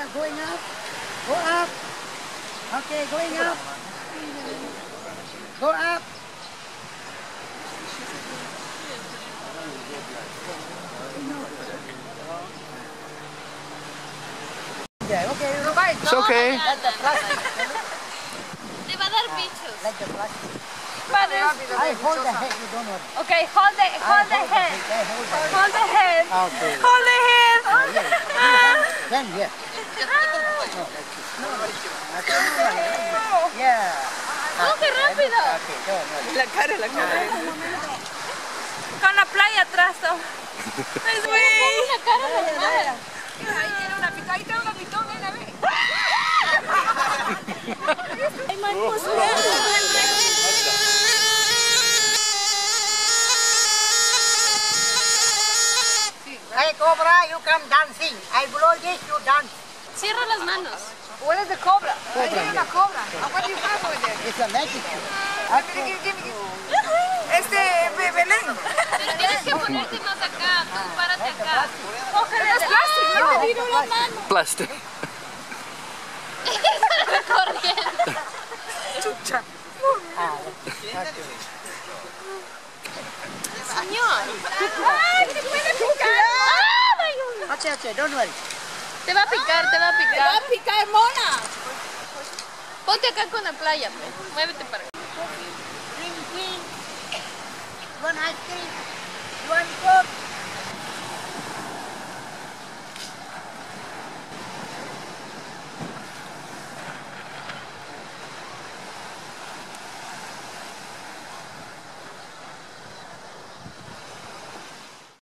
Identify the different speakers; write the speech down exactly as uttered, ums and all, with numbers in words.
Speaker 1: are going up. Go up. Okay, going up. Go up. Yeah, okay.
Speaker 2: It's okay.
Speaker 1: Like the plastic.
Speaker 3: Te va a dar bichos.
Speaker 1: Like the plastic.
Speaker 3: But it's-
Speaker 1: I hold the head, you don't worry.
Speaker 3: Okay, hold the, hold the head.
Speaker 1: I hold the head.
Speaker 3: Hold the head.
Speaker 1: Okay.
Speaker 3: Hold the head.
Speaker 1: Then, yeah. Yeah.
Speaker 3: Oh, qué rápido.
Speaker 1: Okay, don't worry.
Speaker 4: La cara, la cara.
Speaker 3: Con la playa atrás. ¿No? Es muy... una cara normal.
Speaker 4: Ahí tiene una pitón, ahí tiene una pitón, ven a ver.
Speaker 3: Ay, mariposa.
Speaker 1: Hey, Cobra, you come dancing. I blow this, you dance.
Speaker 3: Cierra las manos.
Speaker 4: What is the cobra?
Speaker 1: Cobra,
Speaker 4: Ahí tiene una
Speaker 1: yeah.
Speaker 4: cobra. And what do you have over there?
Speaker 1: It's a magic show.
Speaker 4: Give me, give me, give me. Este, Be- Belén.
Speaker 3: Pero tienes que ponerte más acá. Tú párate acá.
Speaker 4: Cógele las plástico, no te vino la mano.
Speaker 2: Plastic.
Speaker 3: Está corriendo.
Speaker 4: Chucha.
Speaker 3: Señor.
Speaker 4: ¡Ay, te puede picar!
Speaker 3: Ah,
Speaker 1: Okay, okay, don't worry.
Speaker 3: te va a picar, te va a
Speaker 4: ¡Te va
Speaker 3: picar.
Speaker 4: a picar, mona!
Speaker 3: Ponte acá con la playa, pues. Muévete para acá.
Speaker 1: Green, green. You want ice cream? You want coke?